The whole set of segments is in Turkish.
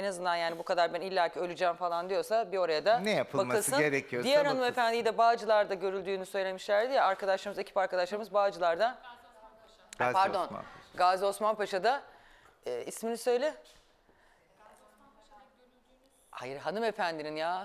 en azından yani bu kadar ben illaki öleceğim falan diyorsa bir oraya da Ne yapılması bakılsın. gerekiyorsa Diğer bakılsın. hanımefendiyi de Bağcılar'da görüldüğünü söylemişlerdi ya arkadaşlarımız, ekip arkadaşlarımız Bağcılar'da. Gazi Pardon, Osman. Gazi Osman Paşa'da ismini söyle. Hayır hanımefendinin ya.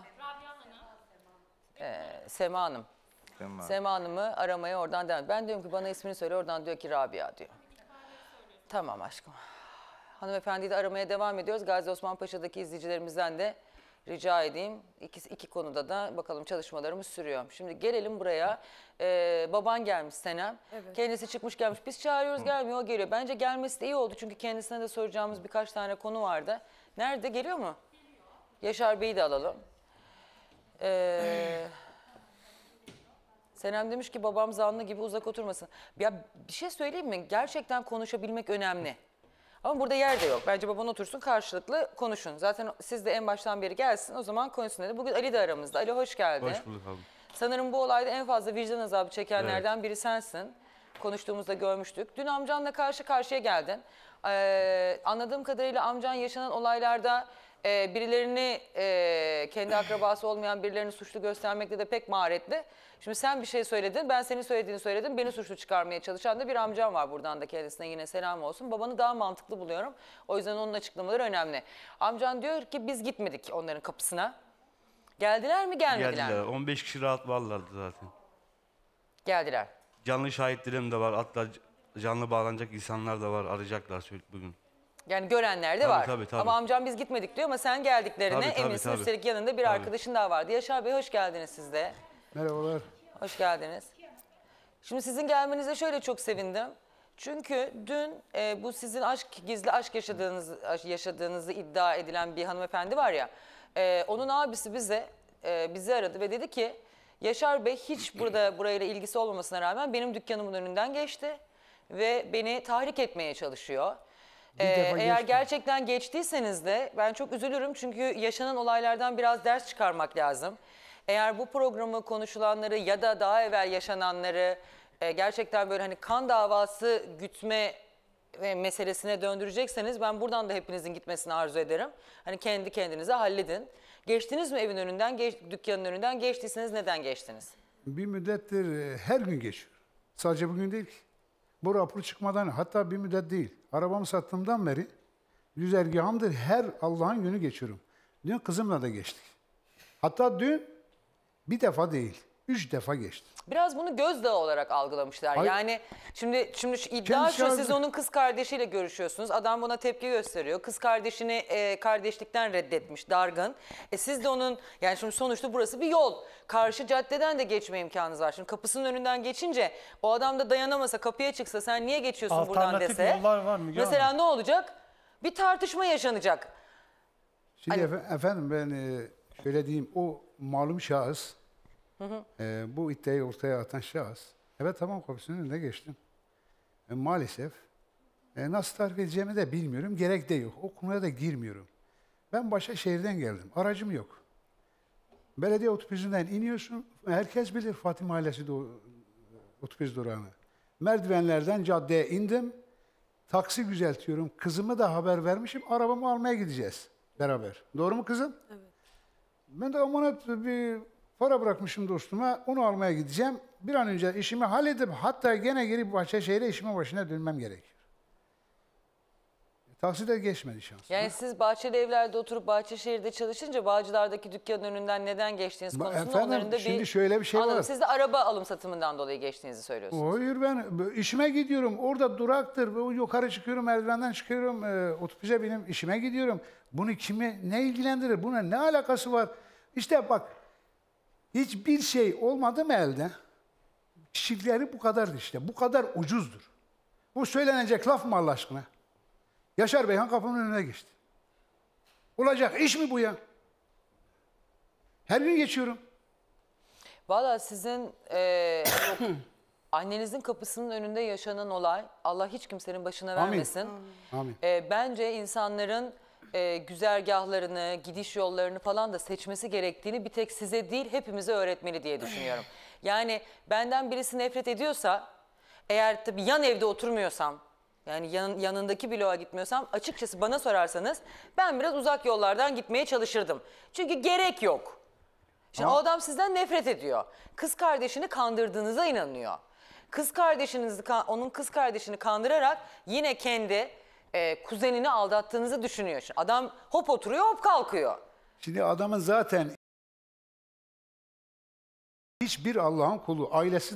Sema Hanım. Tamam. Sema Hanım'ı aramaya oradan devam. Ben diyorum ki bana ismini söyle, oradan diyor ki Rabia diyor. Tamam aşkım. Hanımefendiyi de aramaya devam ediyoruz. Gazi Osman Paşa'daki izleyicilerimizden de rica edeyim. İki konuda da bakalım çalışmalarımız sürüyor. Şimdi gelelim buraya. Baban gelmiş Senem. Evet. Kendisi çıkmış gelmiş. Biz çağırıyoruz gelmiyor, o geliyor. Bence gelmesi de iyi oldu çünkü kendisine de soracağımız birkaç tane konu vardı. Nerede, geliyor mu? Yaşar Bey'i de alalım. Senem demiş ki babam zanlı gibi uzak oturmasın. Ya bir şey söyleyeyim mi? Gerçekten konuşabilmek önemli. Ama burada yer de yok. Bence baban otursun, karşılıklı konuşun. Zaten siz de en baştan beri gelsin, o zaman konuşsun dedi. Bugün Ali de aramızda. Ali hoş geldin. Hoş bulduk abi. Sanırım bu olayda en fazla vicdan azabı çekenlerden biri sensin. Konuştuğumuzda görmüştük. Dün amcanla karşı karşıya geldin. Anladığım kadarıyla amcan yaşanan olaylarda birilerini, kendi akrabası olmayan birilerini suçlu göstermekte de pek maharetli. Şimdi sen bir şey söyledin, ben senin söylediğini söyledim. Beni suçlu çıkarmaya çalışan da bir amcam var, buradan da kendisine yine selam olsun. Babanı daha mantıklı buluyorum. O yüzden onun açıklamaları önemli. Amcan diyor ki biz gitmedik onların kapısına. Geldiler mi, gelmediler Geldiler. mi? 15 kişi rahat varlardı zaten. Geldiler. Canlı şahitlerim de var. Hatta canlı bağlanacak insanlar da var. Arayacaklar bugün. Yani görenler de Tabii, var. tabii. Ama amcam biz gitmedik diyor ama sen geldiklerine Tabii, eminsin. tabii. Üstelik yanında bir arkadaşın daha vardı. Yaşar Bey hoş geldiniz siz de. Merhabalar. Hoş geldiniz. Şimdi sizin gelmenize şöyle çok sevindim. Çünkü dün bu sizin gizli aşk yaşadığınızı iddia edilen bir hanımefendi var ya. Onun abisi bizi aradı ve dedi ki Yaşar Bey hiç burayla ilgisi olmamasına rağmen benim dükkanımın önünden geçti ve beni tahrik etmeye çalışıyor. Eğer gerçekten geçtiyseniz de ben çok üzülürüm çünkü yaşanan olaylardan biraz ders çıkarmak lazım. Eğer bu programı konuşulanları ya da daha evvel yaşananları gerçekten böyle hani kan davası gütme meselesine döndürecekseniz ben buradan da hepinizin gitmesini arzu ederim. Hani kendi kendinize halledin. Geçtiniz mi evin önünden, dükkanın önünden? Geçtiyseniz neden geçtiniz? Bir müddettir her gün geçiyor. Sadece bugün değil ki. Bu rapor çıkmadan hatta bir müddet değil. Arabamı sattığımdan beri güzergahımdır her Allah'ın günü geçiyorum. Dün kızımla da geçtik. Hatta dün bir defa değil, 3 defa geçti. Biraz bunu gözdağı olarak algılamışlar. Yani şimdi şu iddia şu, siz onun kız kardeşiyle görüşüyorsunuz. Adam buna tepki gösteriyor. Kız kardeşini kardeşlikten reddetmiş, dargın. Siz de onun, yani şimdi sonuçta burası bir yol. Karşı caddeden de geçme imkanınız var. Şimdi kapısının önünden geçince o adam da dayanamasa, kapıya çıksa sen niye geçiyorsun buradan dese. yollar var mı? Mesela ne olacak? Bir tartışma yaşanacak. Şimdi efendim ben şöyle diyeyim, o malum şahıs, bu iddiayı ortaya atan şahıs, evet tamam kapısının önünde geçtim. Maalesef nasıl tarif edeceğimi de bilmiyorum, gerek de yok. O konuya da girmiyorum. Ben Başakşehir'den geldim, aracım yok. Belediye otobüsünden iniyorsun, herkes bilir Fatih Mahallesi otobüs durağını. Merdivenlerden caddeye indim, taksi düzeltiyorum, kızımı da haber vermişim, arabamı almaya gideceğiz beraber. Doğru mu kızım? Evet. Ben de emanet bir para bırakmışım dostuma, onu almaya gideceğim. Bir an önce işimi halledip hatta gene geri Bahçeşehir'e işime başına dönmem gerekiyor. Takside geçmedi şansım. Yani siz Bahçeli Evler'de oturup Bahçeşehir'de çalışınca Bağcılar'daki dükkanın önünden neden geçtiğiniz konusunda efendim, onların da şimdi şöyle bir şey var. Siz de araba alım satımından dolayı geçtiğinizi söylüyorsunuz. Hayır, ben işime gidiyorum. Orada duraktır. Yukarı çıkıyorum, merdivenden çıkıyorum. Otobüse binip işime gidiyorum. Bunu ne ilgilendirir? Buna ne alakası var? İşte bak, hiçbir şey olmadı mı elde? Kişilikleri bu kadardır işte. Bu kadar ucuzdur. Bu söylenecek laf mı Allah aşkına? Yaşar Beyhan kapımın önüne geçti. Olacak iş mi bu ya? Her gün geçiyorum. Valla sizin annenizin kapısının önünde yaşanan olay, Allah hiç kimsenin başına vermesin. Amin. Bence insanların güzergahlarını, gidiş yollarını falan da seçmesi gerektiğini bir tek size değil hepimize öğretmeli diye düşünüyorum. Yani benden birisi nefret ediyorsa, eğer tabii yan evde oturmuyorsam, Yani yanındaki bloğa gitmiyorsam açıkçası bana sorarsanız ben biraz uzak yollardan gitmeye çalışırdım. Çünkü gerek yok. Şimdi o adam sizden nefret ediyor. Kız kardeşini kandırdığınıza inanıyor. Onun kız kardeşini kandırarak yine kendi kuzenini aldattığınızı düşünüyor. Şimdi adam hop oturuyor hop kalkıyor. Şimdi adamın zaten hiçbir Allah'ın kulu, ailesi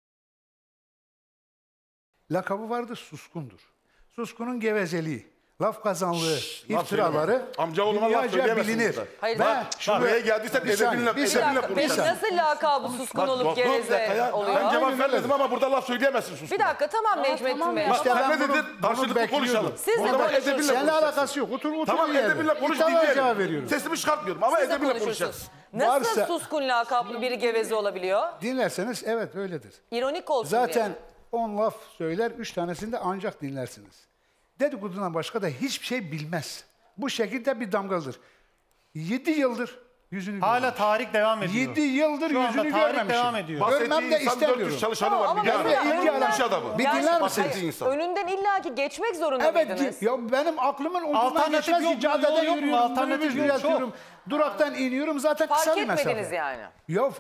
lakabı vardır, suskundur. Suskunun gevezeliği, laf kazanlığı, iftiraları Amcaoğluma laf dünyaca söyleyemezsin bilinir. burada. Hayır, Ben Bak, buraya geldiysen Bir saniye, edebinle bir Bir saniye. dakika, peki nasıl lakabı suskun olup dur, bir dakika geveze ya. oluyor? Ben cevap Aynen vermedim öyle. ama burada laf söyleyemezsin sus. Bir dakika tamam Necmettin tamam Bey. ya. İşte Sen ben ne bunu- dedin? bunu Karşılıklı bekliyordum. konuşalım. Siz de O zaman konuşursunuz. edebinle Seninle konuşacaksın. alakası yok. Otur Tamam, bir yerde. edebinle konuş, İtalya cevap dinleyelim. veriyorum. Sesimi çıkartmıyorum ama Siz de edebinle konuşursunuz. konuşacağız. Nasıl Varsa- suskun lakaplı biri geveze olabiliyor? Dinlerseniz evet öyledir. İronik olsun Zaten diye. 10 laf söyler, 3 tanesini de ancak dinlersiniz. Dedikodudan başka da hiçbir şey bilmez. Bu şekilde bir damgalıdır. 7 yıldır yüzünü Hala görmemiş. tarih devam ediyor. 7 yıldır Şu anda yüzünü tarih görmemişim. devam ediyor. Görmem de Bahsettiği insan istemiyorum. 400 çalışanı Tamam, var. ama Bir ben de mesela ilgi önünden- alan- iş adamı. Bir Yani dinler bahsettiği misiniz? insan. Önünden illaki geçmek zorunda Evet, mıydınız? ya benim aklımın ucundan Alternatif geçmez yok ki mu? caddede Yol yok mu? yürüyorum, Alternatif minibüs yok, yürüyorum, duraktan iniyorum zaten Fark kısa bir mesafe. etmediniz yani. Ya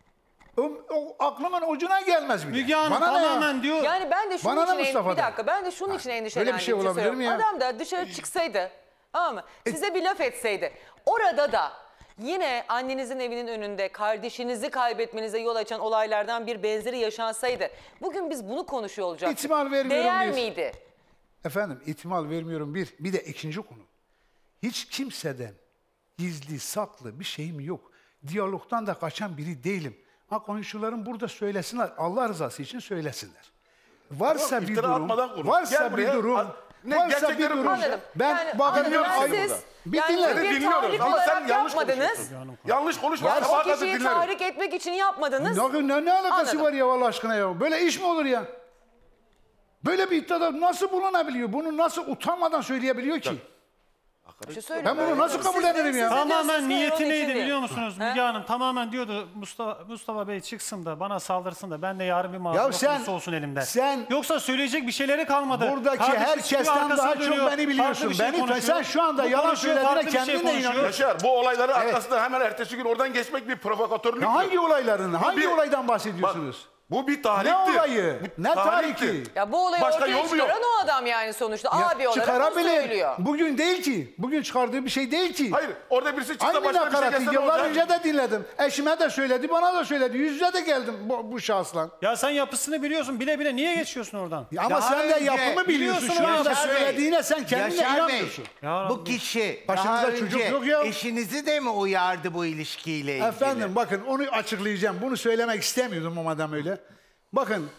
o aklımın ucuna gelmez bile. Müge Hanım Bana ne ya? tamamen diyor. Yani ben de şunun Bana ne için Mustafa'dan? bir dakika ben de şunun için endişelendiğim bir şey için olabilir mi söylüyorum. ya? Adam da dışarı çıksaydı, tamam mı? Size bir laf etseydi. Orada da yine annenizin evinin önünde kardeşinizi kaybetmenize yol açan olaylardan bir benzeri yaşansaydı. Bugün biz bunu konuşuyor olacaktık. İhtimal vermiyorum Değer biz. miydi? Efendim ihtimal vermiyorum bir. Bir de ikinci konu. Hiç kimseden gizli saklı bir şeyim yok. Diyalogdan da kaçan biri değilim. Ha komşularım burada söylesinler. Allah rızası için söylesinler. Varsa Yok, bir iftira durum, atmadan konuş. varsa Gel bir buraya. durum, Ne, varsa bir gerçekleri durum. Anladım. Ben Yani bakın anladım. ben siz burada. bir yani dinlerim. bir Dinliyoruz tahrik ama sen olarak yanlış yapmadınız. konuşuyorsun. Yanlış konuşma. Yani o Sabaha kadar kişiyi dinlerim. tahrik etmek için yapmadınız. Ne alakası Anladım. var ya Allah aşkına ya? Böyle iş mi olur ya? Böyle bir iddiada nasıl bulunabiliyor? Bunu nasıl utanmadan söyleyebiliyor ki? Bir şey söyleyeyim. Ben bunu nasıl kabul ederim ya? Tamamen niyeti onun için neydi değil. biliyor musunuz Müge Hanım? Tamamen diyordu Mustafa Bey çıksın da bana saldırsın da ben de yarın bir mağdur sen- olsun elimden. sen- Yoksa söyleyecek bir şeyleri kalmadı. Buradaki Kardeşi herkesten çıkıyor, arkasına daha çok dönüyor, beni biliyorsun. farklı bir şey Beni konuşuyor. sen şu anda Bu yalan konuşuyor, söylediğine farklı bir şey kendin de konuşuyor. inanıyorsun. Yaşar, bu olayların Evet. arkasında hemen ertesi gün oradan geçmek bir provokatörlük. Ya hangi olayların, hangi bir- olaydan bahsediyorsunuz? Bu bir tarihtir. Ne olayı? Bu Ne tarihtir. tarihi? Ya bu olayı Başka ortaya yol mu yok? çıkaran o adam yani sonuçta. Ya Abi olarak bunu çıkarabilir. söylüyor. Bugün değil ki. Bugün çıkardığı bir şey değil ki. Hayır, orada birisi çıksa Aynı başka bir şey nakaratı gelse ne yıllar olacak? önce de dinledim. Eşime de söyledi, bana da söyledi. Yüz yüze de geldim bu şahısla. Ya sen yapısını biliyorsun bile bile niye geçiyorsun oradan? Ama Daha sen de önce yapımı biliyorsun. Şu biliyorsun anda Yaşar Bey, söylediğine sen kendine Yaşar Bey, inanmıyorsun. Ya bu Rabbi. kişi Başınıza daha çocuk önce yok ya. eşinizi de mi uyardı bu ilişkiyle ilgili? Efendim bakın onu açıklayacağım. Bunu söylemek istemiyordum o madem öyle. Bakın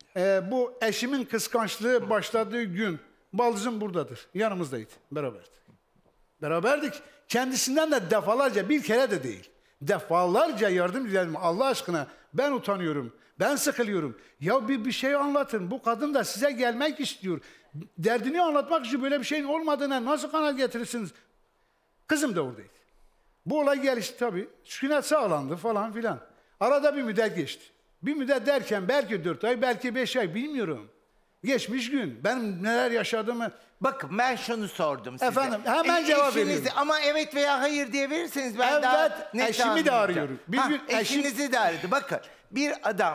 bu eşimin kıskançlığı başladığı gün baldızım buradadır. Yanımızdaydı. Beraberdik. Kendisinden de defalarca bir kere de değil. Defalarca yardım diledim. Allah aşkına ben utanıyorum. Ben sıkılıyorum. Ya bir şey anlatın. Bu kadın da size gelmek istiyor. Derdini anlatmak için böyle bir şeyin olmadığına nasıl kanal getirirsiniz? Kızım da oradaydı. Bu olay gelişti tabii. Sükunet sağlandı falan filan. Arada bir müddet geçti. Bir müddet derken belki 4 ay, belki 5 ay bilmiyorum. Geçmiş gün. Benim neler yaşadığımı... Bakın ben şunu sordum size. Efendim, hemen cevap veriyorum. Ama evet veya hayır diye verirseniz ben daha Evet, net eşimi de anlayacağım. arıyorum. Bir gün eşinizi de aradı. Bakın bir adam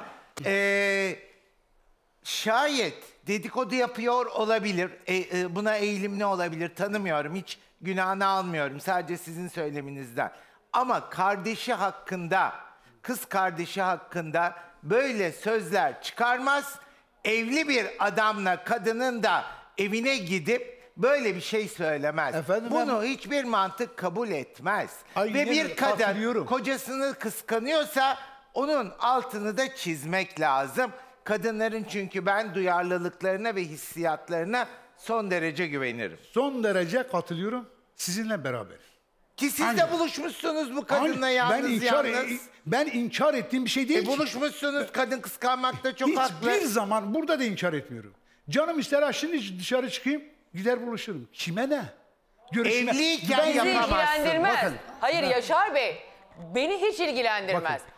şayet dedikodu yapıyor olabilir. Buna eğilimli olabilir. Tanımıyorum. Hiç günahını almıyorum. Sadece sizin söyleminizden. Ama kardeşi hakkında, kız kardeşi hakkında böyle sözler çıkarmaz. Evli bir adamla kadının da evine gidip böyle bir şey söylemez. Efendim, Bunu hiçbir mantık kabul etmez. Aynen Ve bir öyle, kadın katılıyorum. kocasını kıskanıyorsa onun altını da çizmek lazım. Kadınların çünkü ben duyarlılıklarına ve hissiyatlarına son derece güvenirim. Son derece katılıyorum. Sizinle beraber. Ki siz Ancak- de buluşmuşsunuz bu kadınla yalnız ben inkar ettiğim bir şey değil ki. buluşmuşsunuz, kadın kıskanmakta çok haklı. Hiçbir zaman burada da inkar etmiyorum. Canım ister ha şimdi dışarı çıkayım, gider buluşurum. Kime ne? Evliyken Bizi yapamazsın. ilgilendirmez. Bakın. Hayır Yaşar Bey, beni hiç ilgilendirmez. Bakın.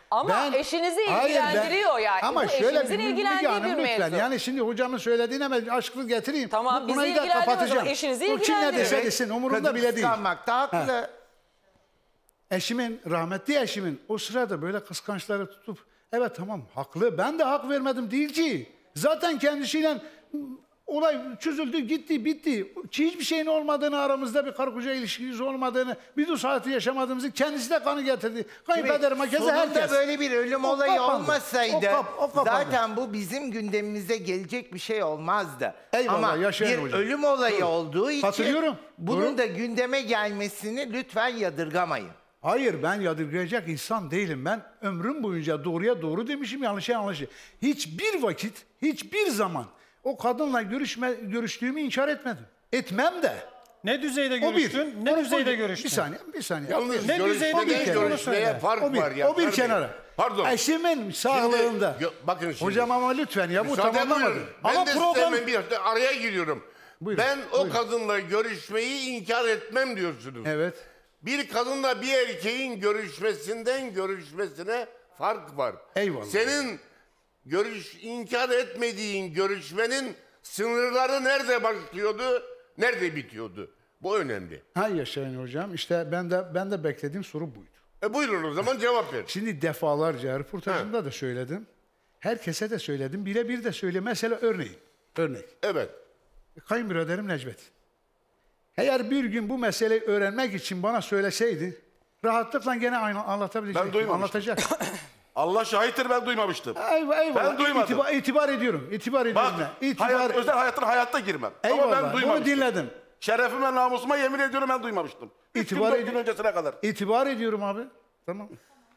Ama eşinizi ilgilendiriyor yani. Ama Bu şöyle eşinizin ilgilendiği bir lütfen. mevzu. Yani şimdi hocamın söylediğine hemen aşklık getireyim. Tamam, bizi Burayı da ilgilendirmez ama kapatacağım. eşinizi O kim ne ilgilendiriyor. dese desin umurumda Kadın bile değil. kıskanmakta haklı. Eşimin, rahmetli eşimin o sırada böyle kıskançları tutup evet tamam haklı, ben de hak vermedim değil ki. Zaten kendisiyle olay çözüldü, gitti, bitti. Hiçbir şeyin olmadığını, aramızda bir karı koca ilişkimiz olmadığını, bir de saati yaşamadığımızı kendisi de kanı getirdi. Kayınpederim herkese Sonunda herkes. böyle bir ölüm O olayı kapandı. olmasaydı O kapandı. zaten bu bizim gündemimize gelecek bir şey olmazdı. Eyvallah, Ama yaşayın bir hocam. ölüm olayı Buyurun. olduğu için Katılıyorum. bunun Buyurun. da gündeme gelmesini lütfen yadırgamayın. Hayır ben yadırgayacak insan değilim. Ben ömrüm boyunca doğruya doğru demişim, yanlışa yanlış. Hiçbir vakit, hiçbir zaman o kadınla görüştüğümü inkar etmedim. Etmem de. Ne düzeyde O bir. görüştün? Ne düzeyde görüştün? Bir saniye. Yalnız Ne düzeyde görüşmeden görüştüğünü görüşmeye söyle. fark O bir, var ya. o bir kenara. Pardon. Eşimin sağlığında. Bakın şimdi. Hocam ama lütfen ya bu Müsaade tamamlamadı. buyurun. Ben Ama de program- size bir araya giriyorum. Buyurun, Ben o buyurun. kadınla görüşmeyi inkar etmem diyorsunuz. Evet. Bir kadınla bir erkeğin görüşmesinden görüşmesine fark var. Eyvallah. Senin inkar etmediğin görüşmenin sınırları nerede başlıyordu, nerede bitiyordu? Bu önemli. Ha yaşayın hocam. İşte ben de beklediğim soru buydu. Buyurun o zaman cevap ver. Şimdi defalarca röportajımda da söyledim. Herkese de söyledim. Birebir de söyle. Mesela örnek. Evet. Kayınbiraderim Necmet. Eğer bir gün bu meseleyi öğrenmek için bana söyleseydi rahatlıkla gene aynı anlatabilecektim. Ben duymamıştım. Anlatacak. Allah şahittir ben duymamıştım. Eyvallah. Ben duymadım. İtibar ediyorum. İtibar ediyorum. Bak, ben. İtibar. özel hayatına hayatta girmem. Eyvallah. Ama ben Bunu duymamıştım. dinledim. Şerefime, namusuma yemin ediyorum ben duymamıştım. İtibar 3 gün öncesine kadar. İtibar ediyorum abi. Tamam.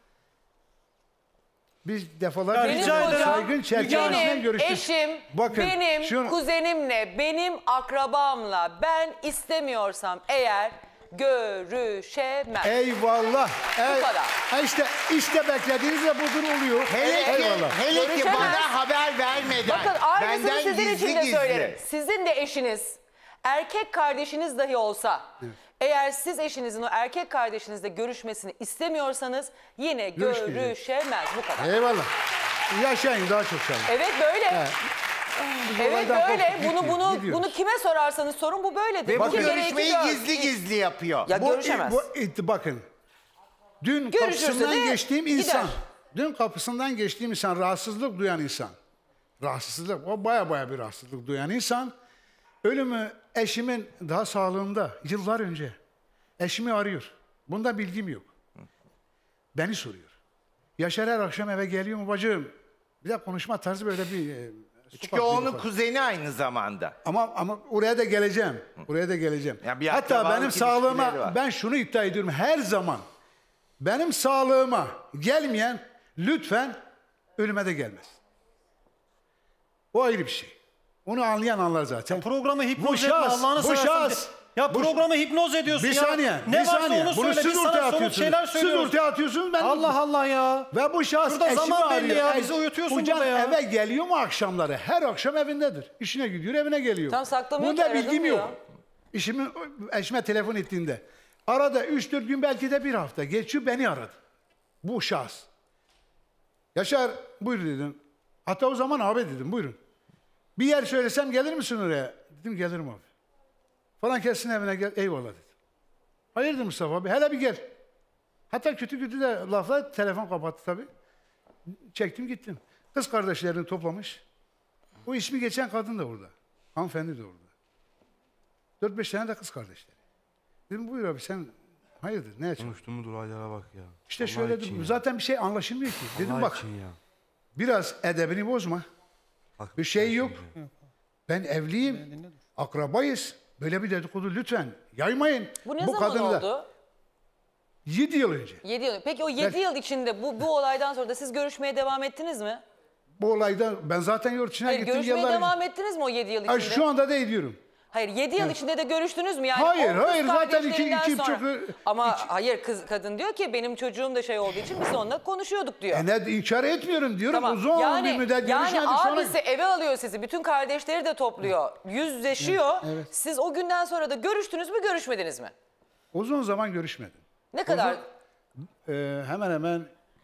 Biz defalarca Ya rica ederim. saygın çerçevesinde Benim görüştük. eşim, Bakın, benim şunu- kuzenimle, benim akrabamla ben istemiyorsam eğer görüşemem. Eyvallah. kadar. İşte beklediğiniz de budur oluyor. Hele ki Görüşemez. bana haber vermeden. Bakın aynısını benden sizin gizli için de gizli. söylerim. Sizin de eşiniz, erkek kardeşiniz dahi olsa, eğer siz eşinizin o erkek kardeşinizle görüşmesini istemiyorsanız yine Görüşmeyecek. görüşemez. Bu kadar. Eyvallah. Yaşayın daha çok çalışın. Evet böyle. Evet olaydan böyle. korktuk, gidiyoruz. Bunu kime sorarsanız sorun bu böyledir. Ve bu İki kere iki görüşmeyi dört. gizli gizli yapıyor. Ya görüşemez. Bakın. Dün Görüşürse kapısından de geçtiğim gider. insan. Dün kapısından geçtiğim insan rahatsızlık duyan insan. Rahatsızlık, o baya bir rahatsızlık duyan insan. Ölümü eşimin daha sağlığında yıllar önce eşimi arıyor. Bunda bilgim yok. Beni soruyor. Yaşar her akşam eve geliyor mu bacım? Bir de konuşma tarzı böyle bir... Çünkü o onun kuzeni aynı zamanda. Ama oraya da geleceğim. Oraya da geleceğim. Ya bir Hatta akrabalık benim ilişkileri sağlığıma var. ben şunu iddia ediyorum her zaman. Benim sağlığıma gelmeyen lütfen ölüme de gelmez. O ayrı bir şey. Onu anlayan anlar zaten. Programı hipnoz Bu etme şahıs, Allah'ını bu seversen. şahıs. Ya Bu- programı hipnoz ediyorsun Bir ya. saniye, Ne bir varsa saniye. onu Bunu söyle. siz Biz ortaya sana somut atıyorsunuz. şeyler Siz söylüyoruz. ortaya atıyorsunuz. Ben Allah Allah ya. Ve bu şahıs Şurada eşimi zaman belli arıyor. ya, bizi uyutuyorsun Hocam burada ya. eve geliyor mu akşamları? Her akşam evindedir. İşine gidiyor, evine geliyor. Tam saklamıyor ki, Bunda aradım bilgim diyor. yok. Eşime telefon ettiğinde. Arada 3-4 gün belki de bir hafta geçiyor beni aradı. Bu şahıs. Yaşar buyur dedim. Hatta o zaman abi dedim buyurun. Bir yer söylesem gelir misin oraya? Dedim gelirim abi. Falan kessin evine gel. Eyvallah dedim. Hayırdır Mustafa abi? Hele bir gel. Hatta kötü de lafla telefon kapattı tabii. Çektim gittim. Kız kardeşlerini toplamış. O ismi geçen kadın da orada. Hanımefendi de orada. 4-5 tane de kız kardeşleri. Dedim buyur abi sen hayırdır ne açın? Konuştuğumuz olaylara bak ya. İşte Allah şöyle için dedim. ya. Zaten bir şey anlaşılmıyor ki. Dedim Allah bak için ya. biraz edebini bozma. Bak, Bir şey yok. Ben evliyim. Akrabayız. Böyle bir dedikodu lütfen yaymayın. Bu ne zaman oldu? 7 yıl önce. 7 yıl. Peki o 7 yıl içinde bu olaydan sonra da siz görüşmeye devam ettiniz mi? Bu olayda ben zaten yurt dışına Hayır gittim görüşmeye yıllar devam önce. ettiniz mi o 7 yıl içinde? Ay, şu anda da ediyorum. Hayır 7 yıl içinde de görüştünüz mü? Yani Hayır, o kız hayır, zaten kardeşlerinden iki sonra. çok- Ama hayır kadın diyor ki benim çocuğum da şey olduğu için biz onunla konuşuyorduk diyor. Ne inkar etmiyorum diyorum. Tamam. Uzun bir müddet görüşmedik sonra. abisi eve alıyor sizi. Bütün kardeşleri de topluyor. Yüzleşiyor. Evet. Siz o günden sonra da görüştünüz mü görüşmediniz mi? Uzun zaman görüşmedim. Ne kadar? Hemen hemen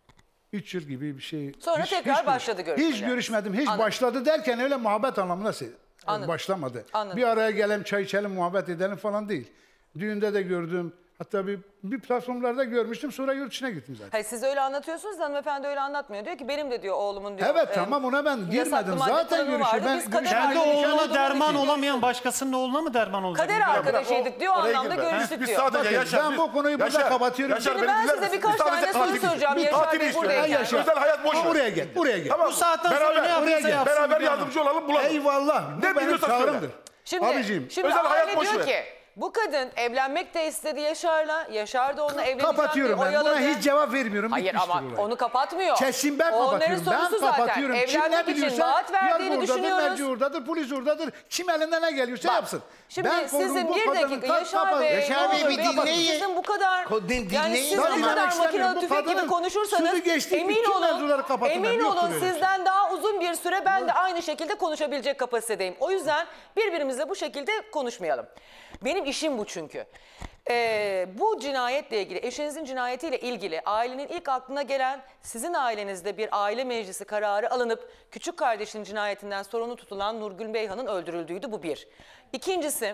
3 yıl gibi bir şey. Sonra tekrar başladı görüşmeler. Hiç görüşmedim. Hiç Anladım. başladı derken öyle muhabbet anlamında Anladım. başlamadı. Anladım. Bir araya gelelim, çay içelim, muhabbet edelim falan değil. Düğünde de gördüm. Hatta bir platformlarda görmüştüm. Sonra yurt dışına gittim zaten. Hayır, siz öyle anlatıyorsunuz da hanımefendi öyle anlatmıyor. Diyor ki benim de diyor oğlumun diyor. Evet tamam, ona ben yasaklı girmedim. madde Zaten kullanımı görüşüyor. vardı. Biz kader Kendi arkadaşıydık. oğluna derman olamayan başkasının oğluna mı derman olacak? Kader arkadaşıydık diyor, o Oraya anlamda girme. görüştük Biz diyor. sadece Bakın, Yaşar, ben biz- bu konuyu burada Yaşar, kapatıyorum. Yaşar, Şimdi beni ben dinler size misin? birkaç Biz sadece tane soru katil soracağım. istiyoruz. Yaşar Katil Bey istiyoruz. buradayken. Yaşar. Özel hayat boş ver. Buraya gel, buraya gel. Tamam. Bu saatten sonra ne Beraber- yapıyorsa yapsın. Beraber Müge Hanım. yardımcı olalım, bulalım. Eyvallah. Bu Ne benim biliyorsa söyle. çağrımdır. Abiciğim. Şimdi özel hayat aile boş diyor ver. ki bu kadın evlenmek de istedi Yaşar'la. Yaşar da onunla evleneceğim Kapatıyorum diye ben. Buna oyaladı. hiç cevap vermiyorum. Hayır Bitmiştir ama olay. onu kapatmıyor. Kesin ben Onların kapatıyorum. Ben sorusu zaten. kapatıyorum. Kim ne Evlenmek için biliyorsa vaat verdiğini yargı oradadır, düşünüyoruz. merci oradadır, polis oradadır. Kim elinden ne geliyorsa Bak, yapsın. Şimdi Ben sizin konumu bu bir kadının dakika tak Yaşar kapat- Bey, Yaşar ne Bey, olur bir bir bakın, dinleyin. sizin bu kadar Dinleyin. yani siz Ben bu dinlemek kadar istemiyorum. makinalı Bu tüfek gibi kadının konuşursanız sözü geçti, emin bütün mevzuları olun, kapatın. emin Yoktur olun öyle şey. sizden daha uzun bir süre ben de aynı şekilde konuşabilecek kapasitedeyim. O yüzden birbirimizle bu şekilde konuşmayalım. Benim işim bu çünkü. Bu cinayetle ilgili, eşinizin cinayetiyle ilgili ailenin ilk aklına gelen, sizin ailenizde bir aile meclisi kararı alınıp küçük kardeşinin cinayetinden sorumlu tutulan Nurgül Beyhan'ın öldürüldüğüydü, bu bir. İkincisi,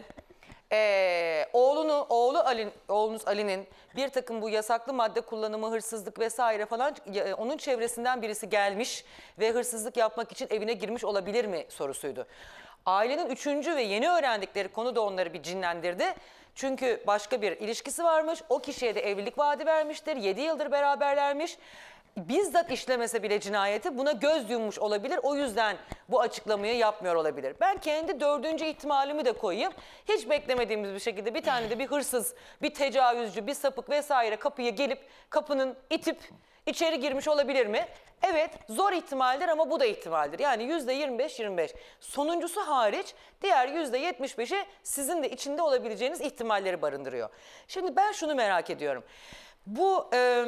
oğlunuz Ali'nin bir takım bu yasaklı madde kullanımı, hırsızlık vesaire falan, onun çevresinden birisi gelmiş ve hırsızlık yapmak için evine girmiş olabilir mi sorusuydu. Ailenin üçüncü ve yeni öğrendikleri konu da onları bir cinlendirdi. Çünkü başka bir ilişkisi varmış. O kişiye de evlilik vaadi vermiştir. 7 yıldır beraberlermiş. Bizzat işlemese bile cinayeti buna göz yummuş olabilir. O yüzden bu açıklamayı yapmıyor olabilir. Ben kendi 4. ihtimalimi de koyayım. Hiç beklemediğimiz bir şekilde bir tane de bir hırsız, bir tecavüzcü, bir sapık vesaire kapıya gelip kapının itip içeri girmiş olabilir mi? Evet, zor ihtimaldir ama bu da ihtimaldir. Yani %25-25. Sonuncusu hariç diğer %75'i sizin de içinde olabileceğiniz ihtimalleri barındırıyor. Şimdi ben şunu merak ediyorum. Bu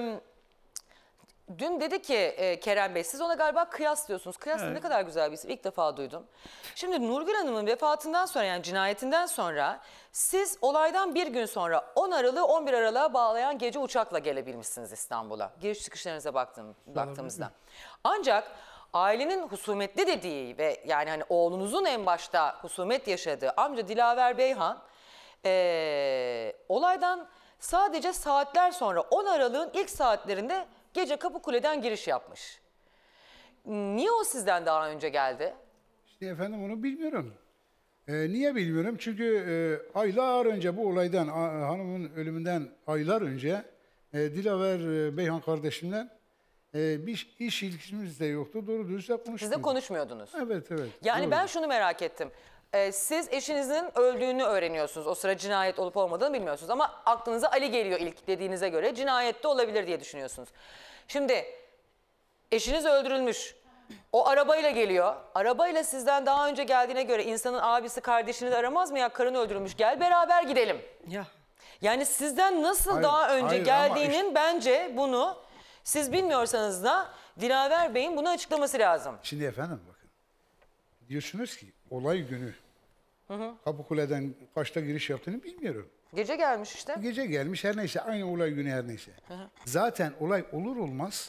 dün dedi ki Kerem Bey, siz ona galiba Kıyas diyorsunuz. Kıyas ne kadar güzel bir isim. İlk defa duydum. Şimdi Nurgül Hanım'ın vefatından sonra, yani cinayetinden sonra siz olaydan bir gün sonra 10 Aralık'ı 11 Aralık'a bağlayan gece uçakla gelebilmişsiniz İstanbul'a. Giriş çıkışlarınıza baktığımızda. Ancak ailenin husumetli dediği ve yani hani oğlunuzun en başta husumet yaşadığı amca Dilaver Beyhan olaydan sadece saatler sonra 10 Aralık'ın ilk saatlerinde gece Kapıkule'den giriş yapmış. Niye o sizden daha önce geldi? İşte efendim onu bilmiyorum. Niye bilmiyorum? Çünkü aylar önce bu olaydan, hanımın ölümünden aylar önce Dilaver Beyhan kardeşimden bir iş ilişkimiz de yoktu. Doğru dürüst de konuşmuyorduk. Siz de konuşmuyordunuz. Evet, evet. Yani doğru. ben şunu merak ettim. Siz eşinizin öldüğünü öğreniyorsunuz. O sıra cinayet olup olmadığını bilmiyorsunuz. Ama aklınıza Ali geliyor ilk dediğinize göre. Cinayette olabilir diye düşünüyorsunuz. Şimdi eşiniz öldürülmüş. O arabayla geliyor. Arabayla sizden daha önce geldiğine göre insanın abisi kardeşini de aramaz mı ya? Karın öldürülmüş, gel beraber gidelim. Ya. Yani sizden nasıl Hayır, daha önce hayır, geldiğinin ama bence bunu siz bilmiyorsanız da Dilaver Bey'in bunu açıklaması lazım. Şimdi efendim bakın. Diyorsunuz ki olay günü Kapıkule'den kaçta giriş yaptığını bilmiyorum. Gece gelmiş işte. Gece gelmiş her neyse, aynı olay günü her neyse. Zaten olay olur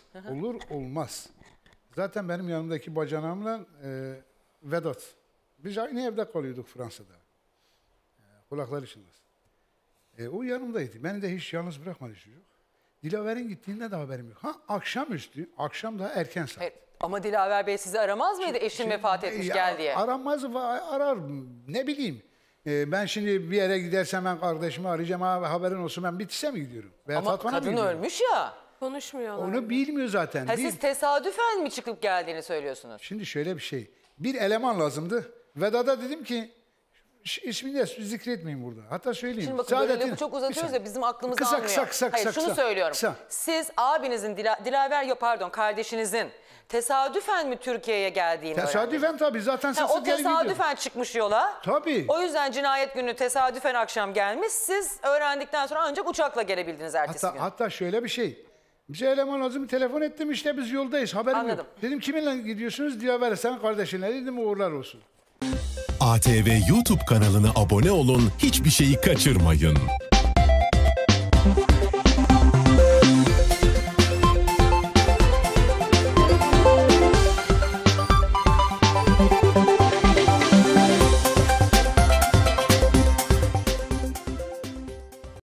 olmaz. Zaten benim yanımdaki bacanağımla Vedat. Biz aynı evde kalıyorduk Fransa'da. Kulaklar içinde. O yanımdaydı. Beni de hiç yalnız bırakmadı çocuk. Dilaver'in gittiğinde de haberim yok. Akşamüstü, akşam daha erken saat. Evet, ama Dilaver Bey sizi aramaz mıydı eşim vefat etmiş gel diye? Aramaz, arar, ne bileyim. Ben şimdi bir yere gidersem ben kardeşimi arayacağım, haberin olsun, ben Bitlis'e mi gidiyorum? Veya Ama Tatvan'a mı kadın gidiyorum? ölmüş ya. Konuşmuyorlar. Onu bilmiyor zaten. Ha, siz tesadüfen mi çıkıp geldiğini söylüyorsunuz? Şimdi şöyle bir şey. Bir eleman lazımdı. Vedat'a dedim ki ismini de zikretmeyin burada. Hatta söyleyeyim. Şimdi bakın böyle lafı çok uzatıyoruz ya bizim aklımız Kısa, almıyor. kısa, Hayır şunu söylüyorum. kısa. Siz abinizin kardeşinizin tesadüfen mi Türkiye'ye geldiğini öğrendiniz? Tesadüfen tabii, zaten Ha, sık o sık gelip tesadüfen gidiyor. çıkmış yola. Tabii. O yüzden cinayet günü tesadüfen akşam gelmiş. Siz öğrendikten sonra ancak uçakla gelebildiniz ertesi gün. Hatta şöyle bir şey. Bize eleman lazım, telefon ettim, işte biz yoldayız, haberim Anladım. yok. Dedim kiminle gidiyorsunuz? Dilaver, sen kardeşinle. Dedim uğurlar olsun. ATV YouTube kanalına abone olun, hiçbir şeyi kaçırmayın.